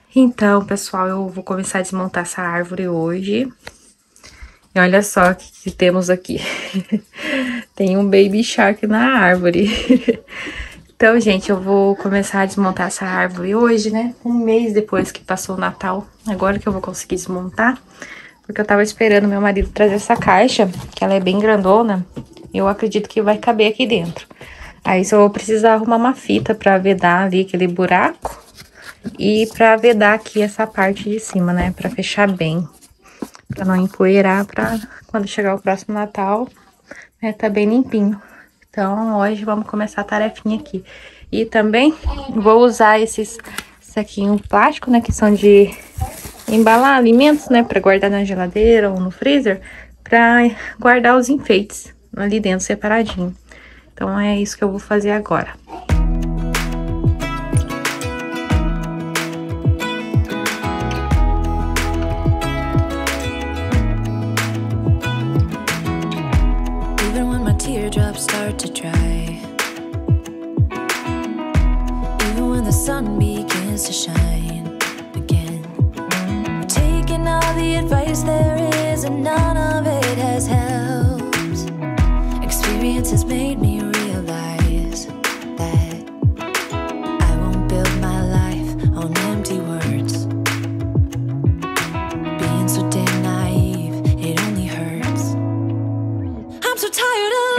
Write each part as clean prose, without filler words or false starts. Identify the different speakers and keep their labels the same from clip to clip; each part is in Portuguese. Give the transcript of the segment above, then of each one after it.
Speaker 1: Então, pessoal, eu vou começar a desmontar essa árvore hoje. E olha só o que temos aqui. Tem um baby shark na árvore. Então, gente, eu vou começar a desmontar essa árvore hoje, né? Um mês depois que passou o Natal. Agora que eu vou conseguir desmontar. Porque eu tava esperando meu marido trazer essa caixa, que ela é bem grandona. Eu acredito que vai caber aqui dentro. Aí só vou precisar arrumar uma fita pra vedar ali aquele buraco. E pra vedar aqui essa parte de cima, né? Pra fechar bem. Pra não empoeirar, pra quando chegar o próximo Natal, né, tá bem limpinho. Então, hoje vamos começar a tarefinha aqui. E também vou usar esses saquinhos plásticos, né, que são de embalar alimentos, né, pra guardar na geladeira ou no freezer, pra guardar os enfeites ali dentro separadinho. Então, é isso que eu vou fazer agora.
Speaker 2: Teardrops start to dry, even when the sun begins to shine again. Taking all the advice there is and none of it has helped. Experience has made me realize that I won't build my life on empty words. Being so damn naive, it only hurts. I'm so tired of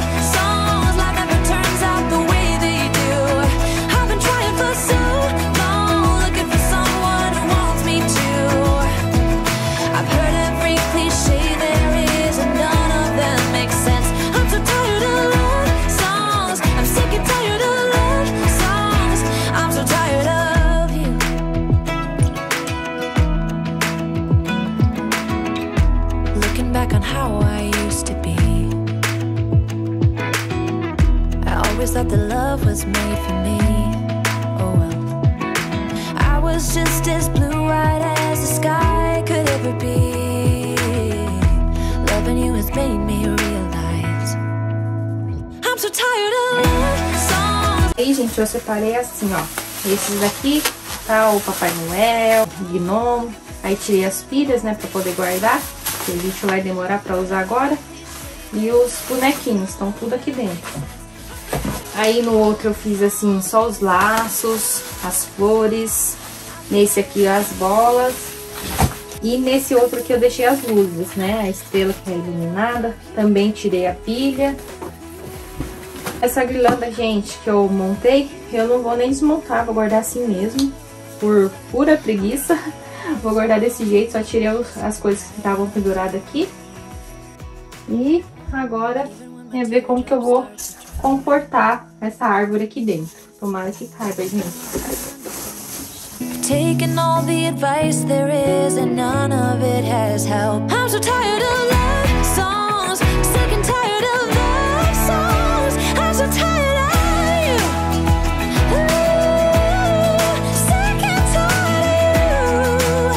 Speaker 2: thought the love was made for me. Oh well, I was just as blue-eyed as the sky could ever be. Loving you has made me realize I'm so tired of love songs.
Speaker 1: E aí, gente, eu separei assim, ó. Esses aqui, tá? O Papai Noel, o Gnomo. Aí tirei as pilhas, né, pra poder guardar, que a gente vai demorar pra usar agora. E os bonequinhos, estão tudo aqui dentro. Aí no outro eu fiz assim, só os laços, as flores. Nesse aqui as bolas. E nesse outro aqui eu deixei as luzes, né? A estrela que é iluminada. Também tirei a pilha. Essa guirlanda, gente, que eu montei, eu não vou nem desmontar, vou guardar assim mesmo. Por pura preguiça. Vou guardar desse jeito, só tirei as coisas que estavam penduradas aqui. E agora é ver como que eu vou comportar essa árvore aqui dentro. Tomara que caiba, gente.
Speaker 2: Taking all the advice there is and none of it has helped. I'm so tired of love songs, sick and tired of love songs. I'm so tired of you. Ooh, sick and tired of you.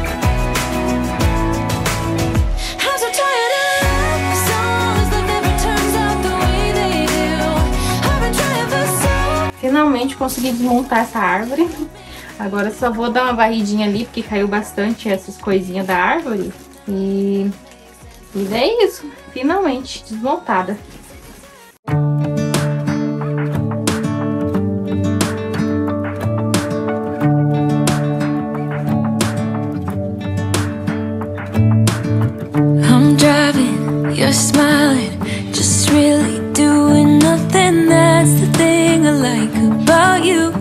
Speaker 2: I'm so tired of love songs that never turns out the way they do. I've been trying for so.
Speaker 1: Finalmente consegui desmontar essa árvore. Agora só vou dar uma varridinha ali, porque caiu bastante essas coisinhas da árvore. E é isso, finalmente desmontada.
Speaker 2: I'm driving, you're smiling, just really doing nothing. That's the thing I like about you.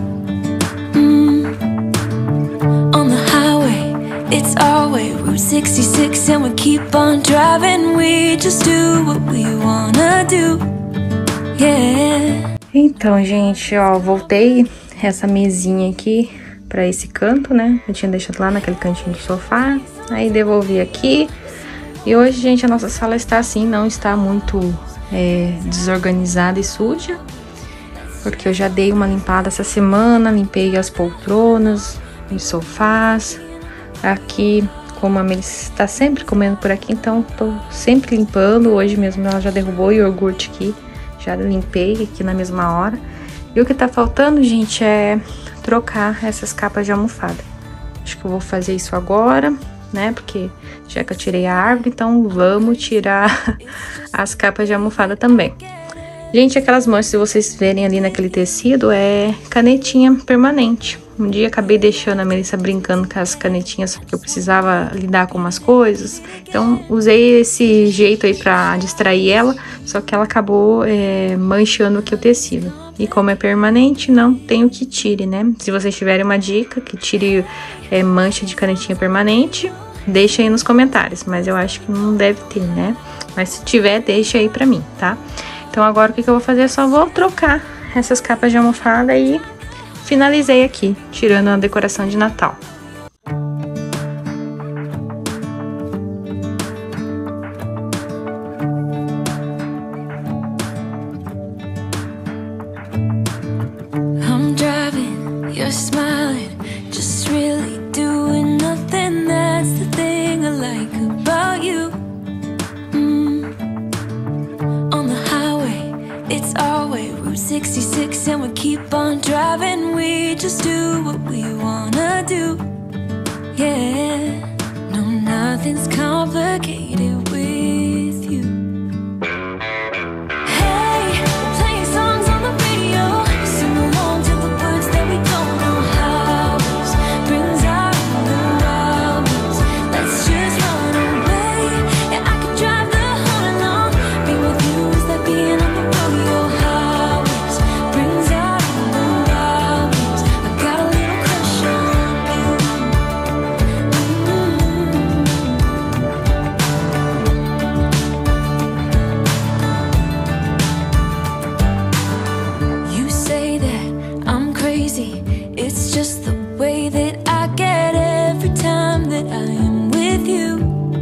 Speaker 2: On the highway, it's our way, Route 66, and we keep on driving. We just do what we wanna do, yeah.
Speaker 1: Então, gente, ó, voltei essa mesinha aqui pra esse canto, né? Eu tinha deixado lá naquele cantinho do sofá, aí devolvi aqui. E hoje, gente, a nossa sala está assim, não está muito desorganizada e suja. Porque eu já dei uma limpada essa semana, limpei as poltronas, os sofás. Aqui, como a Melissa está sempre comendo por aqui, então tô sempre limpando. Hoje mesmo ela já derrubou o iogurte aqui, já limpei aqui na mesma hora. E o que tá faltando, gente, é trocar essas capas de almofada. Acho que eu vou fazer isso agora, né? Porque já que eu tirei a árvore, então vamos tirar as capas de almofada também. Gente, aquelas manchas, se vocês verem ali naquele tecido, é canetinha permanente. Um dia acabei deixando a Melissa brincando com as canetinhas, porque eu precisava lidar com umas coisas. Então, usei esse jeito aí pra distrair ela, só que ela acabou manchando aqui o tecido. E como é permanente, não tenho que tire, né? Se vocês tiverem uma dica que tire mancha de canetinha permanente, deixa aí nos comentários. Mas eu acho que não deve ter, né? Mas se tiver, deixa aí pra mim, tá? Então agora o que eu vou fazer? Eu só vou trocar essas capas de almofada e finalizei aqui, tirando a decoração de Natal.
Speaker 2: I'm driving, you're smiling, just really doing nothing. That's the thing I like about you. On the highway, it's our way, Route 66, and we keep on driving. We just do what we wanna do. Yeah, no, nothing's complicated with you. Hey, we're playing songs on the radio, sing along to the words that we don't know how. Brings out the wild ones. Let's just run away. Yeah, I could drive the whole along. Being with you is like being on the rodeo highways. Brings out the wild ones. I got a little crush on you. You say that I'm crazy. It's just the way that I get every time that I am with you.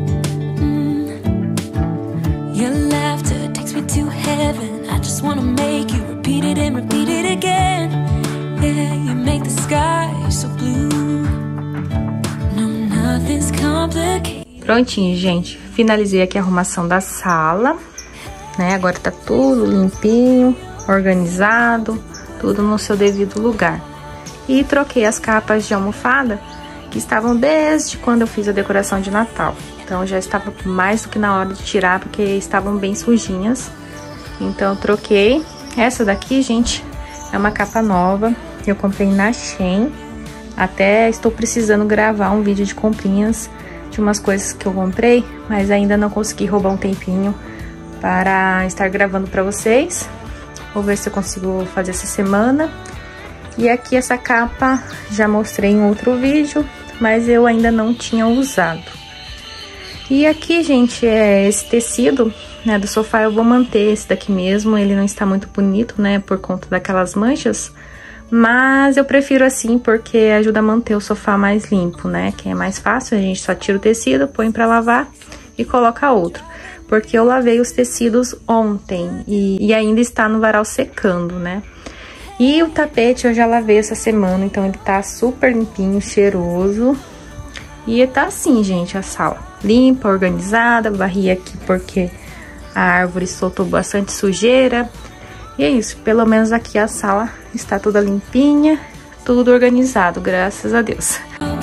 Speaker 2: Your laughter takes me to heaven. I just wanna make you repeat it and repeat it again. Yeah, you make the sky so blue. No, nothing's complicated.
Speaker 1: Prontinho, gente. Finalizei aqui a arrumação da sala, né? Agora tá tudo limpinho, organizado, tudo no seu devido lugar. E troquei as capas de almofada que estavam desde quando eu fiz a decoração de Natal. Então já estava mais do que na hora de tirar, porque estavam bem sujinhas. Então eu troquei. Essa daqui, gente, é uma capa nova. Eu comprei na Shein. Até estou precisando gravar um vídeo de comprinhas de umas coisas que eu comprei, mas ainda não consegui roubar um tempinho para estar gravando para vocês. Vou ver se eu consigo fazer essa semana. E aqui essa capa já mostrei em outro vídeo, mas eu ainda não tinha usado. E aqui, gente, esse tecido, né, do sofá eu vou manter esse daqui mesmo. Ele não está muito bonito, né, por conta daquelas manchas. Mas eu prefiro assim porque ajuda a manter o sofá mais limpo, né? Que é mais fácil, a gente só tira o tecido, põe pra lavar e coloca outro. Porque eu lavei os tecidos ontem e ainda está no varal secando, né? E o tapete eu já lavei essa semana, então ele tá super limpinho, cheiroso. E tá assim, gente, a sala. Limpa, organizada, varri aqui porque a árvore soltou bastante sujeira. E é isso, pelo menos aqui a sala está toda limpinha, tudo organizado, graças a Deus.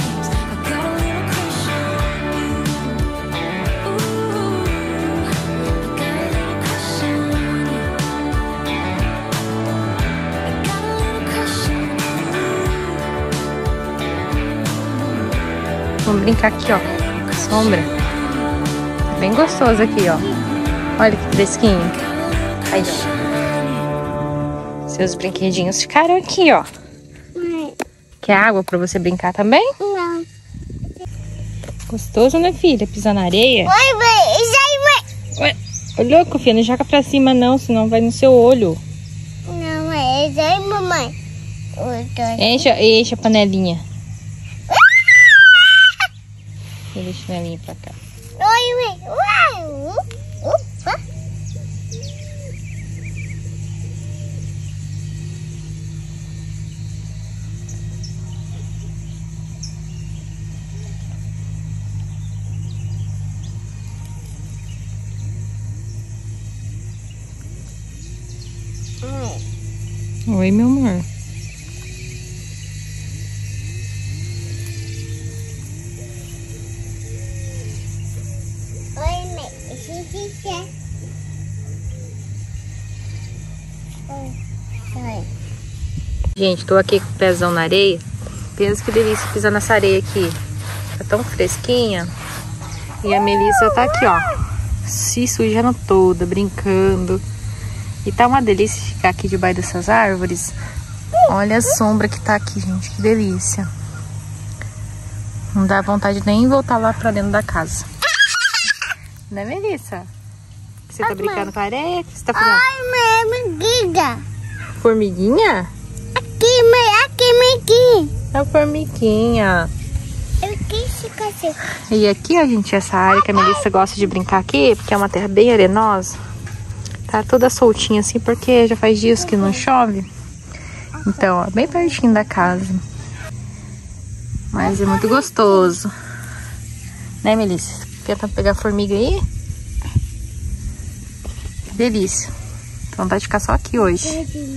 Speaker 1: Vamos brincar aqui, ó, sombra. É bem gostoso aqui, ó. Olha que fresquinho. Aí, ó. Seus brinquedinhos ficaram aqui, ó. Quer água pra você brincar também?
Speaker 3: Não.
Speaker 1: Gostoso, né, filha? Pisar na areia?
Speaker 3: Oi, mãe.
Speaker 1: Ué, ô louco, filha, não joga pra cima não, senão vai no seu olho.
Speaker 3: Não, é isso aí, mamãe.
Speaker 1: Enche a panelinha. Deixa a chinelinha pra cá.
Speaker 3: Oi, mãe. Opa.
Speaker 1: Oi, meu amor. Gente, tô aqui com o pezão na areia. Pensa que delícia pisar nessa areia aqui. Tá tão fresquinha. E a Melissa tá aqui, ó, se sujando toda, brincando. E tá uma delícia ficar aqui debaixo dessas árvores. Olha a sombra que tá aqui, gente, que delícia. Não dá vontade de nem voltar lá pra dentro da casa. Né, Melissa? Você tá brincando com a areia? O que você tá fazendo?
Speaker 3: Ai, formiguinha.
Speaker 1: Formiguinha?
Speaker 3: Aqui.
Speaker 1: É a formiguinha.
Speaker 3: Eu quis ficar assim.
Speaker 1: E aqui, ó, gente, essa área que a Melissa gosta de brincar aqui, porque é uma terra bem arenosa. Tá toda soltinha assim, porque já faz dias que não chove. Então, ó, bem pertinho da casa. Mas é muito gostoso. Né, Melissa? Tenta pegar a formiga aí. Que delícia. Tô com vontade de ficar só aqui hoje.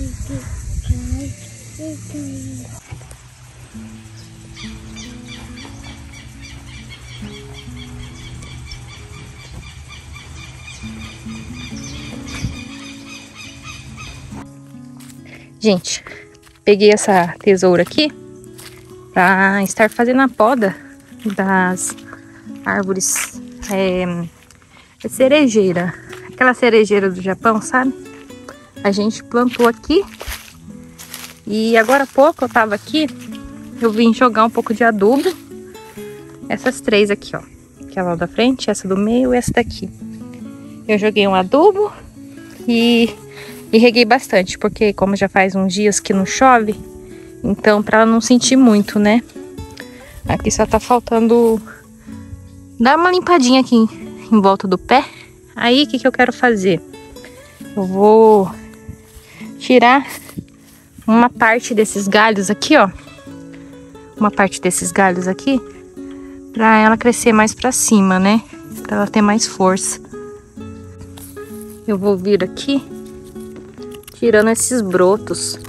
Speaker 1: Gente, peguei essa tesoura aqui para estar fazendo a poda das árvores cerejeira. Aquela cerejeira do Japão, sabe? A gente plantou aqui e agora há pouco eu tava aqui, eu vim jogar um pouco de adubo. Essas três aqui, ó. Aquela da frente, essa do meio e essa daqui. Eu joguei um adubo e reguei bastante, porque como já faz uns dias que não chove, então pra ela não sentir muito, né? Aqui só tá faltando dar uma limpadinha aqui em volta do pé. Aí, o que eu quero fazer? Eu vou tirar uma parte desses galhos aqui, ó. Uma parte desses galhos aqui, pra ela crescer mais pra cima, né? Pra ela ter mais força. Eu vou vir aqui tirando esses brotos.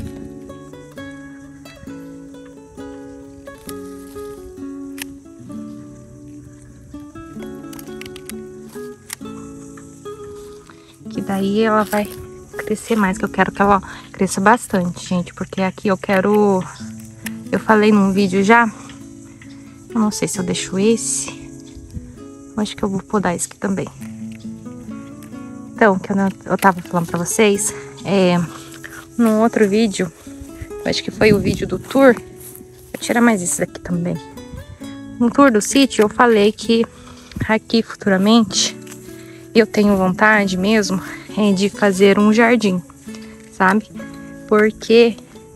Speaker 1: Que daí ela vai crescer mais, que eu quero que ela cresça bastante, gente. Porque aqui eu quero... Eu falei num vídeo já. Eu não sei se eu deixo esse. Eu acho que eu vou podar esse aqui também. Então, que eu tava falando pra vocês... num outro vídeo, acho que foi o vídeo do tour, vou tirar mais esse daqui também. No tour do sítio eu falei que aqui futuramente eu tenho vontade mesmo de fazer um jardim, sabe? Porque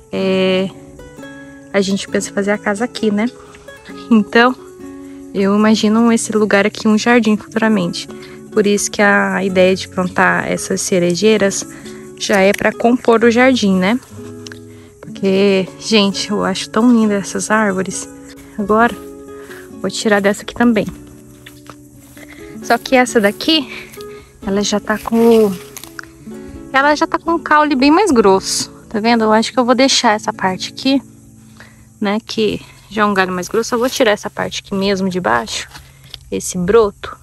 Speaker 1: a gente pensa em fazer a casa aqui, né? Então eu imagino esse lugar aqui um jardim futuramente. Por isso que a ideia de plantar essas cerejeiras já é para compor o jardim, né? Porque, gente, eu acho tão linda essas árvores. Agora, vou tirar dessa aqui também. Só que essa daqui, ela já tá com o caule bem mais grosso. Tá vendo? Eu acho que eu vou deixar essa parte aqui, né? Que já é um galho mais grosso. Eu vou tirar essa parte aqui mesmo de baixo. Esse broto.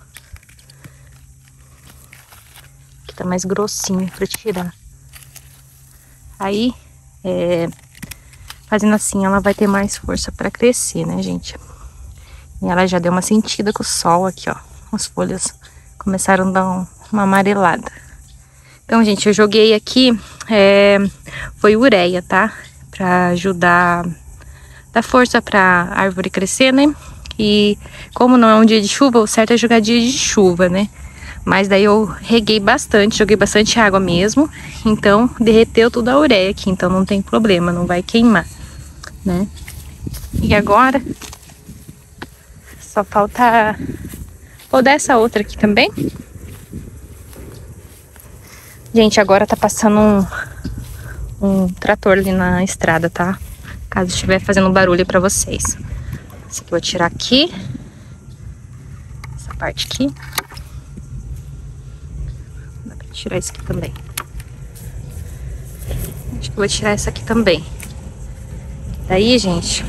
Speaker 1: Que tá mais grossinho pra tirar. Aí, fazendo assim, ela vai ter mais força pra crescer, né, gente? E ela já deu uma sentida com o sol aqui, ó. As folhas começaram a dar uma amarelada. Então, gente, eu joguei aqui, foi ureia, tá? Pra ajudar, dar força pra árvore crescer, né? E como não é um dia de chuva, o certo é jogar dia de chuva, né? Mas daí eu reguei bastante, joguei bastante água mesmo. Então derreteu toda a ureia aqui, então não tem problema, não vai queimar, né? E agora só falta podar essa outra aqui também. Gente, agora tá passando um trator ali na estrada, tá? Caso estiver fazendo barulho pra vocês. Esse aqui eu vou tirar aqui. Essa parte aqui. Tirar isso aqui também. Acho que vou tirar essa aqui também. Daí, gente,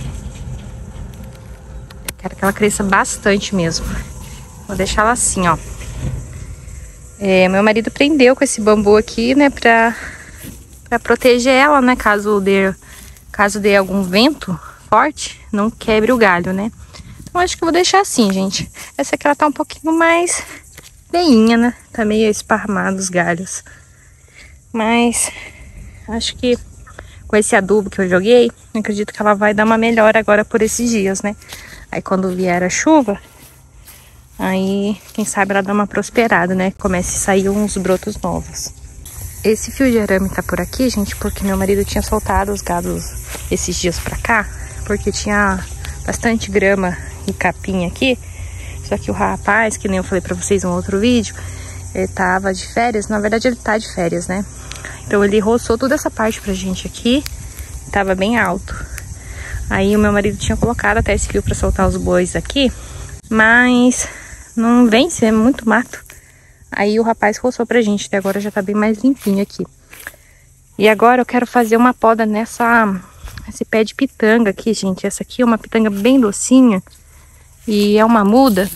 Speaker 1: eu quero que ela cresça bastante mesmo. Vou deixar ela assim, ó. Meu marido prendeu com esse bambu aqui, né, pra Pra proteger ela, né? Caso dê algum vento forte, não quebre o galho, né? Então acho que eu vou deixar assim, gente. Essa aqui ela tá um pouquinho mais feinha, né? Tá meio esparramado os galhos. Mas acho que com esse adubo que eu joguei, eu acredito que ela vai dar uma melhora agora por esses dias, né? Aí quando vier a chuva, aí quem sabe ela dá uma prosperada, né? Comece a sair uns brotos novos. Esse fio de arame tá por aqui, gente, porque meu marido tinha soltado os gados esses dias pra cá, porque tinha bastante grama e capim aqui. Só que o rapaz, que nem eu falei pra vocês no outro vídeo, ele tava de férias. Na verdade ele tá de férias, né? Então ele roçou toda essa parte pra gente aqui. Tava bem alto. Aí o meu marido tinha colocado até esse fio pra soltar os bois aqui, mas não vence, é muito mato. Aí o rapaz roçou pra gente, até agora já tá bem mais limpinho aqui. E agora eu quero fazer uma poda esse pé de pitanga aqui, gente. Essa aqui é uma pitanga bem docinha. E é uma muda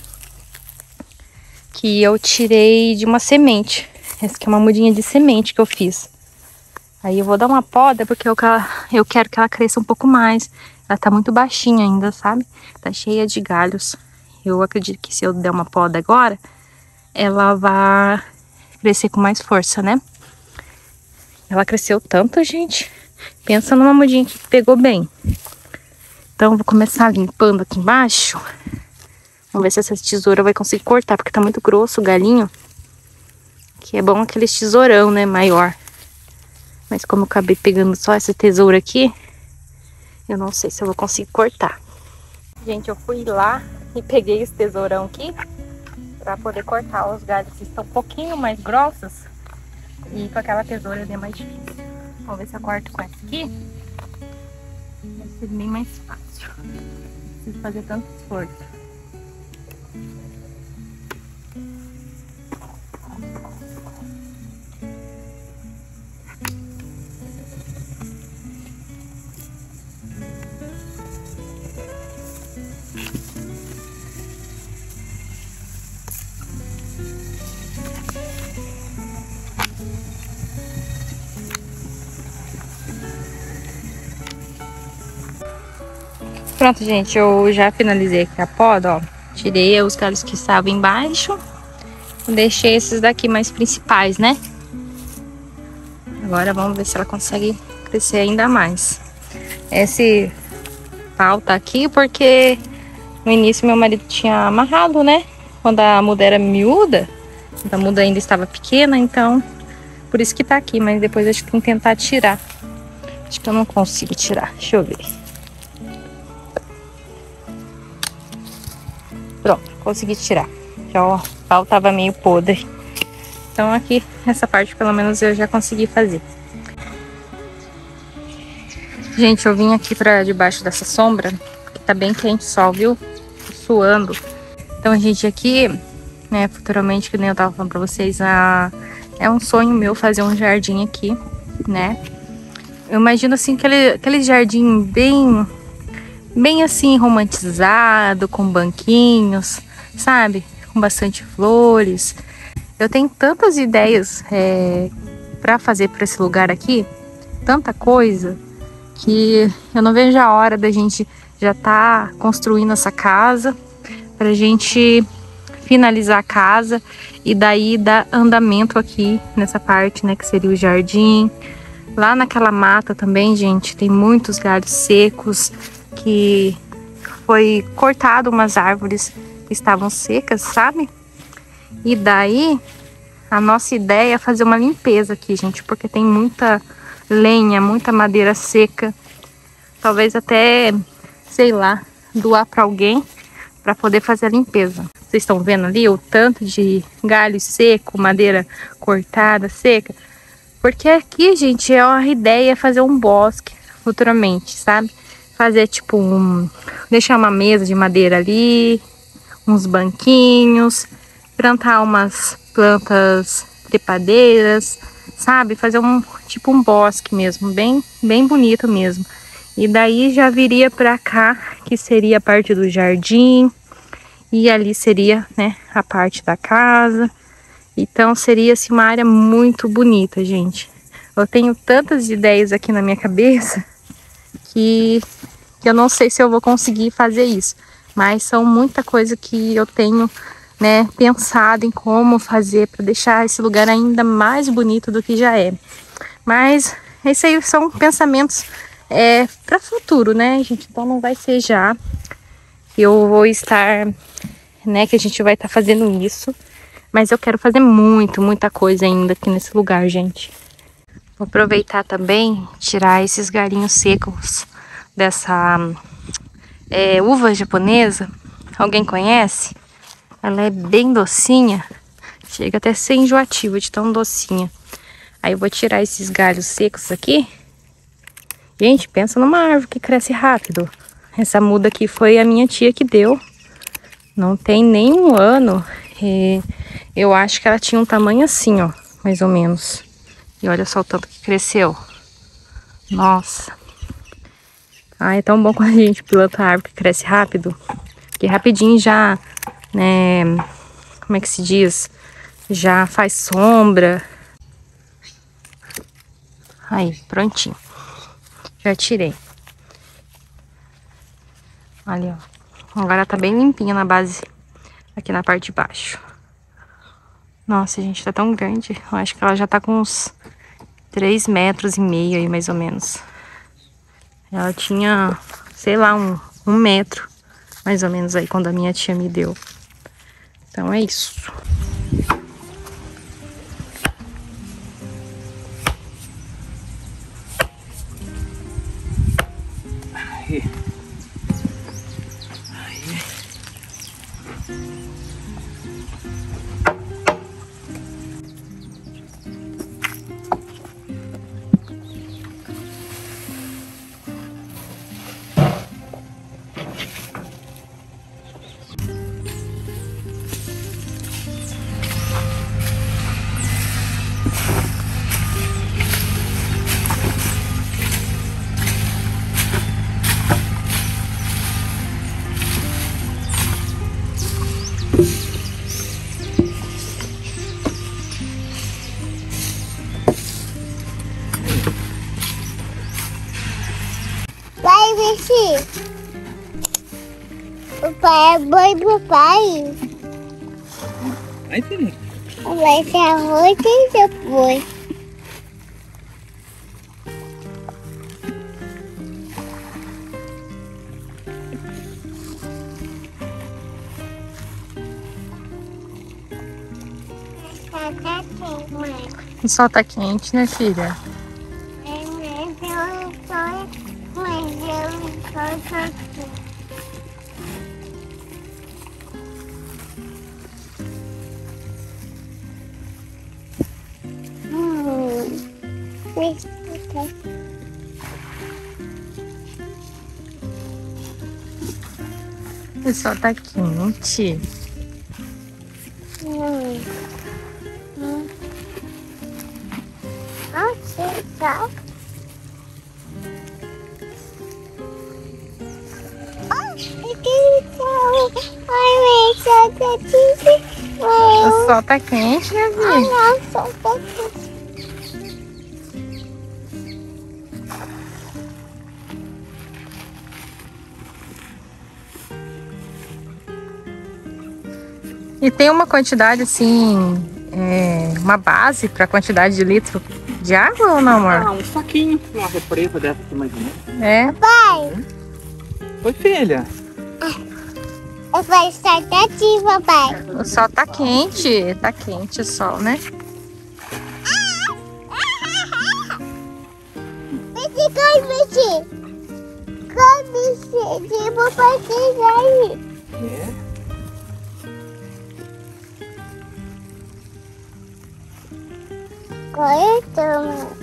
Speaker 1: que eu tirei de uma semente. Essa aqui é uma mudinha de semente que eu fiz. Aí eu vou dar uma poda porque eu quero que ela cresça um pouco mais. Ela tá muito baixinha ainda, sabe? Tá cheia de galhos. Eu acredito que se eu der uma poda agora, ela vai crescer com mais força, né? Ela cresceu tanto, gente. Pensa numa mudinha que pegou bem. Então eu vou começar limpando aqui embaixo. Vamos ver se essa tesoura vai conseguir cortar, porque tá muito grosso o galinho. Que é bom aquele tesourão, né, maior. Mas como eu acabei pegando só essa tesoura aqui, eu não sei se eu vou conseguir cortar. Gente, eu fui lá e peguei esse tesourão aqui para poder cortar os galhos que estão um pouquinho mais grossos. E com aquela tesoura é mais difícil. Vamos ver se eu corto com essa aqui. Vai ser bem mais fácil. Não preciso fazer tanto esforço. Pronto, gente, eu já finalizei aqui a poda, ó. Tirei os galhos que estavam embaixo. Deixei esses daqui mais principais, né? Agora vamos ver se ela consegue crescer ainda mais. Esse pau tá aqui porque no início meu marido tinha amarrado, né? Quando a muda era miúda, a muda ainda estava pequena, então por isso que tá aqui. Mas depois acho que tem que tentar tirar. Acho que eu não consigo tirar, deixa eu ver. Pronto, consegui tirar. Já o pau tava meio podre. Então aqui, essa parte pelo menos eu já consegui fazer. Gente, eu vim aqui pra debaixo dessa sombra, que tá bem quente o sol, viu? Tô suando. Então, gente, aqui, né, futuramente, que nem eu tava falando pra vocês, é um sonho meu fazer um jardim aqui, né? Eu imagino, assim, aquele jardim bem assim, romantizado, com banquinhos, sabe? Com bastante flores. Eu tenho tantas ideias pra fazer pra esse lugar aqui, tanta coisa, que eu não vejo a hora da gente já tá construindo essa casa, pra gente finalizar a casa e daí dar andamento aqui nessa parte, né, que seria o jardim. Lá naquela mata também, gente, tem muitos galhos secos, que foi cortado umas árvores que estavam secas, sabe? E daí a nossa ideia é fazer uma limpeza aqui, gente, porque tem muita lenha, muita madeira seca. Talvez até, sei lá, doar para alguém para poder fazer a limpeza. Vocês estão vendo ali o tanto de galho seco, madeira cortada, seca? Porque aqui, gente, a ideia é fazer um bosque futuramente, sabe? Fazer tipo deixar uma mesa de madeira ali, uns banquinhos, plantar umas plantas trepadeiras, sabe? Fazer tipo um bosque mesmo, bem bonito mesmo. E daí já viria pra cá, que seria a parte do jardim, e ali seria, né, a parte da casa. Então seria assim uma área muito bonita, gente. Eu tenho tantas ideias aqui na minha cabeça que eu não sei se eu vou conseguir fazer isso. Mas são muita coisa que eu tenho, né, pensado em como fazer para deixar esse lugar ainda mais bonito do que já é. Mas isso aí são pensamentos para futuro, né, gente? Então não vai ser já. Eu vou estar, né, que a gente vai estar fazendo isso. Mas eu quero fazer muita coisa ainda aqui nesse lugar, gente. Vou aproveitar também, tirar esses galinhos secos dessa uva japonesa. Alguém conhece? Ela é bem docinha. Chega até a ser enjoativa de tão docinha. Aí eu vou tirar esses galhos secos aqui. Gente, pensa numa árvore que cresce rápido. Essa muda aqui foi a minha tia que deu. Não tem nem um ano. E eu acho que ela tinha um tamanho assim, ó, mais ou menos. E olha só o tanto que cresceu. Nossa. Ai, é tão bom quando a gente planta árvore que cresce rápido. Que rapidinho já, né, como é que se diz? Já faz sombra. Aí, prontinho. Já tirei. Olha, ó. Agora tá bem limpinha na base, aqui na parte de baixo. Nossa, gente, tá tão grande. Eu acho que ela já tá com uns 3,5 metros aí, mais ou menos. Ela tinha, sei lá, um metro, mais ou menos aí, quando a minha tia me deu. Então é isso.
Speaker 3: Vai, Vici. O pai é boi pro pai.
Speaker 4: Vai, filho.
Speaker 3: Vai ser arroz e depois.
Speaker 1: O sol tá quente, né, filha? O sol tá quente. O sol tá quente, né, filha? E tem uma quantidade assim, uma base para quantidade de litro de água ou não, amor?
Speaker 4: Ah, um saquinho, uma represa dessa aqui mais ou menos.
Speaker 1: É?
Speaker 3: Pai,
Speaker 4: Oi, filha.
Speaker 3: eu vou estar aqui, papai.
Speaker 1: O sol tá quente o sol, né?
Speaker 3: Vici, come, Vici, papai quiser ir.
Speaker 4: É?
Speaker 3: Qual é o teu,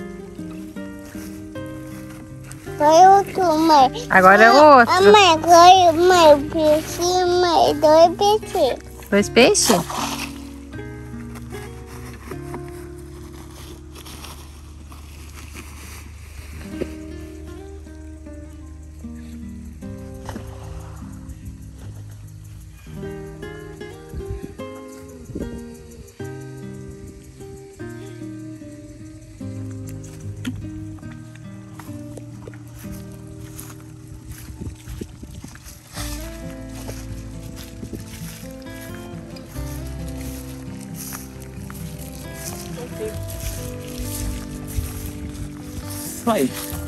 Speaker 3: qual é o teu, mãe?
Speaker 1: Agora é outro.
Speaker 3: Mãe, qual é o meu peixe, mãe? 2 peixes.
Speaker 1: 2 peixes?
Speaker 4: Isso aí.